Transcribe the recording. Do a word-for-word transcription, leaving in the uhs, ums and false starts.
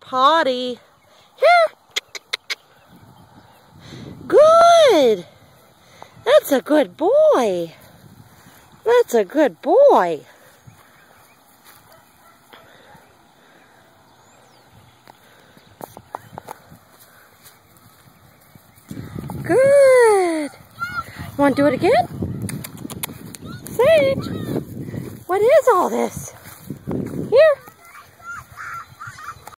potty. Here. Good. That's a good boy. That's a good boy. Good. Want to do it again? Sage, what is all this? Here.